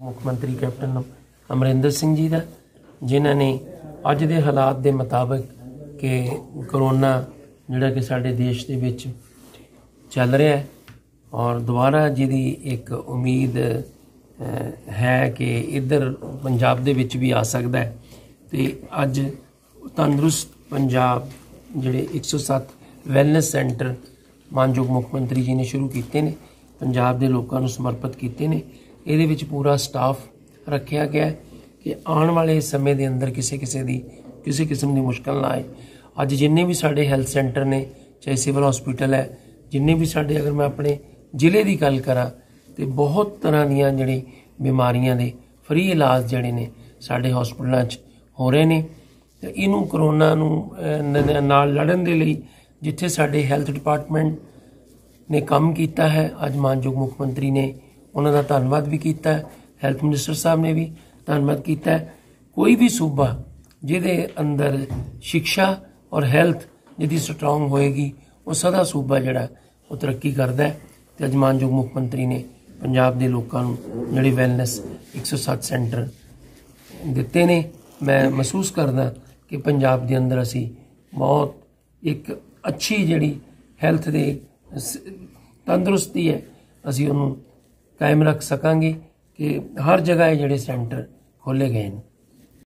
ਮੁੱਖ ਮੰਤਰੀ ਕੈਪਟਨ ਅਮਰਿੰਦਰ ਸਿੰਘ ਜੀ ਦਾ, ਜਿਨ੍ਹਾਂ ਨੇ ਅੱਜ ਦੇ ਹਾਲਾਤ ਦੇ ਮੁਤਾਬਕ ਕਿ ਕਰੋਨਾ ਜਿਹੜਾ ਕਿ ਸਾਡੇ ਦੇਸ਼ ਦੇ ਵਿੱਚ ਚੱਲ ਰਿਹਾ ਹੈ ਔਰ ਦੁਬਾਰਾ ਜਿਹਦੀ ਇੱਕ ਉਮੀਦ ਹੈ ਕਿ ਇੱਧਰ ਪੰਜਾਬ ਦੇ ਵਿੱਚ ਵੀ ਆ ਸਕਦਾ ਹੈ। ਤੇ ਅੱਜ ਤੰਦਰੁਸਤ ਪੰਜਾਬ ਜਿਹੜੇ 107 ਵੈਲਨੈਸ ਸੈਂਟਰ ਮਾਨਯੋਗ ਮੁੱਖ ਮੰਤਰੀ ਜੀ ਨੇ ਸ਼ੁਰੂ ਕੀਤੇ ਨੇ, ਪੰਜਾਬ ਦੇ ਲੋਕਾਂ ਨੂੰ ਸਮਰਪਿਤ ਕੀਤੇ ਨੇ। ਇਹਦੇ ਵਿੱਚ ਪੂਰਾ ਸਟਾਫ ਰੱਖਿਆ ਗਿਆ ਕਿ ਆਉਣ ਵਾਲੇ ਸਮੇਂ ਦੇ ਅੰਦਰ ਕਿਸੇ ਕਿਸਮ ਦੀ ਮੁਸ਼ਕਲ ਨਾ ਆਏ। ਅੱਜ ਜਿੰਨੇ ਵੀ ਸਾਡੇ ਹੈਲਥ ਸੈਂਟਰ ਨੇ, ਚਾਹੇ ਸਿਵਲ ਹਸਪੀਟਲ ਹੈ, ਜਿੰਨੇ ਵੀ ਸਾਡੇ, ਅਗਰ ਮੈਂ ਆਪਣੇ ਜ਼ਿਲ੍ਹੇ ਦੀ ਗੱਲ ਕਰਾਂ तो बहुत तरह दियाँ जिहड़ी बीमारियां दे फ्री इलाज जिहड़े ने साडे हॉस्पिटलों हो रहे हैं। तो इनू करोना नू नाल लड़न दे लई जिथे साडे हैल्थ डिपार्टमेंट ने काम किया है, अज मानयोग मुख मंत्री ने उन्हां दा धन्नवाद भी किया है, हैल्थ मिनिस्टर साहब ने भी धन्नवाद किया है। कोई भी सूबा जिहदे अंदर शिक्षा और हैल्थ जिहदी स्ट्रोंग होएगी वो सदा सूबा जिहड़ा वो तरक्की करता है। तो अज मानयोग मुख मंत्री ने पंजाब के लोगों को जिहड़े वैलनैस 107 सेंटर दिते ने, मैं महसूस करदा कि पंजाब के अंदर असी बहुत एक अच्छी जिहड़ी हैल्थ दे तंदुरुस्ती है असी उन्होंने कायम रख सकांगे कि हर जगह ये जिहड़े सेंटर खोले गए हैं।